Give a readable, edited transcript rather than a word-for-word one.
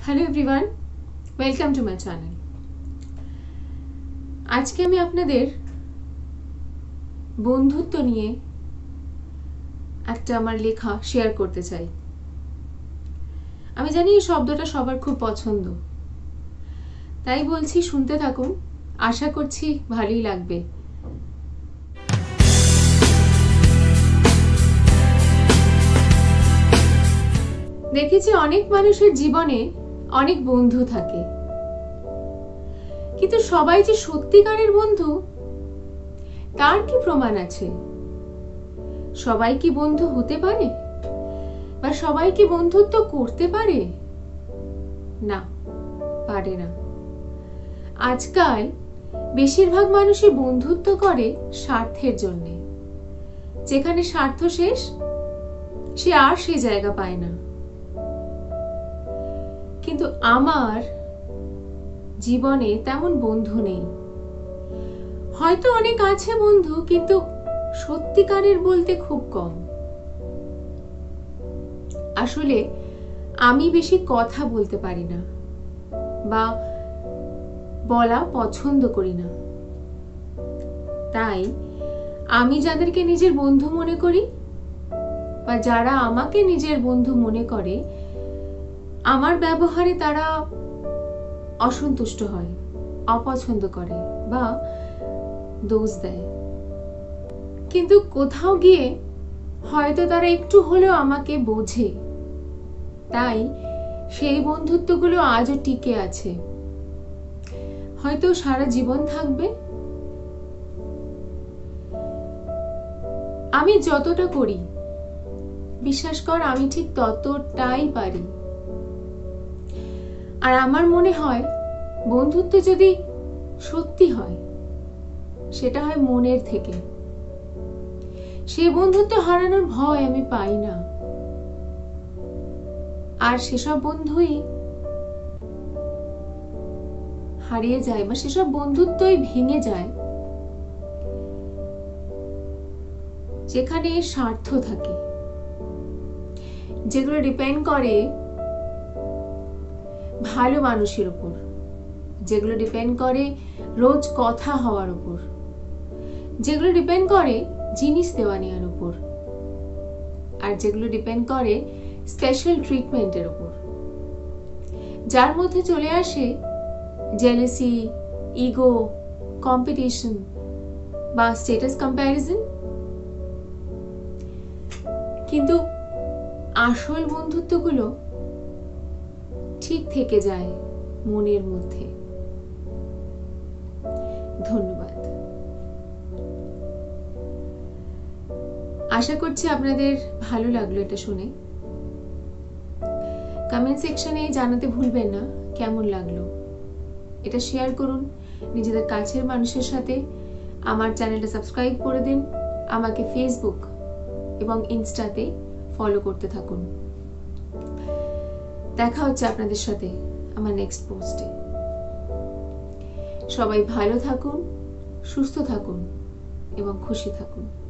Hello everyone, welcome to my channel. আজকে আমি আপনাদের বন্ধুত্ব নিয়ে একটা আমার লেখা শেয়ার করতে চাই। আমি জানি এই শব্দটা সবার খুব পছন্দ, তাই বলছি শুনতে থাকুন, আশা করছি ভালোই লাগবে। দেখেছি অনেক মানুষের জীবনে অনেক বন্ধু থাকে, কিন্তু সবাই যে সত্যিকারের বন্ধু তার কি প্রমাণ আছে? সবাই কি বন্ধু হতে পারে বা সবাই কি বন্ধুত্ব করতে পারে? না, পারে না। আজকাল বেশিরভাগ মানুষই বন্ধুত্ব করে স্বার্থের জন্য। যেখানে স্বার্থ শেষ, সে আর সে জায়গা পায় না। কিন্তু আমার জীবনে তেমন বন্ধু নেই। হয়তো অনেক আছে বন্ধু, কিন্তু সত্যিকারের বলতে খুব কম। আসলে আমি বেশি কথা বলতে পারি না বা বলা পছন্দ করি না। তাই আমি যাদেরকে নিজের বন্ধু মনে করি বা যারা আমাকে নিজের বন্ধু মনে করে, আমার ব্যবহারে তারা অসন্তুষ্ট হয়, অপছন্দ করে বা দোষ দেয়। কিন্তু কোথাও গিয়ে হয়তো তারা একটু হলেও আমাকে বোঝে, তাই সেই বন্ধুত্বগুলো আজও টিকে আছে। হয়তো সারা জীবন থাকবে। আমি যতটা করি, বিশ্বাস কর, আমি ঠিক ততটাই পারি। আর আমার মনে হয় বন্ধুত্ব যদি সত্যি হয়, সেটা হয় মনের থেকে। সে বন্ধুত্ব হারানোর ভয় আমি পাই না। আর সেসব বন্ধুই হারিয়ে যায় বা সেসব বন্ধুত্বই ভেঙে যায় যেখানে স্বার্থ থাকে, যেগুলো ডিপেন্ড করে ভালো মানুষের উপর, যেগুলো ডিপেন্ড করে রোজ কথা হওয়ার উপর, যেগুলো ডিপেন্ড করে জিনিস দেওয়া নেওয়ার উপর, আর যেগুলো ডিপেন্ড করে স্পেশাল ট্রিটমেন্টের উপর। যার মধ্যে চলে আসে জেলাসি, ইগো, কম্পিটিশন বা স্ট্যাটাস কম্প্যারিজন। কিন্তু আসল বন্ধুত্বগুলো ঠিক থেকে যায় মনের মধ্যে। ধন্যবাদ। আশা করছি আপনাদের ভালো লাগলো এটা শুনে। কমেন্ট সেকশনে জানাতে ভুলবেন না কেমন লাগলো। এটা শেয়ার করুন নিজেদের কাছের মানুষের সাথে। আমার চ্যানেলটা সাবস্ক্রাইব করে দিন। আমাকে ফেসবুক এবং ইনস্টাতে ফলো করতে থাকুন। দেখা হচ্ছে আপনাদের সাথে আমার নেক্সট পোস্টে। সবাই ভালো থাকুন, সুস্থ থাকুন এবং খুশি থাকুন।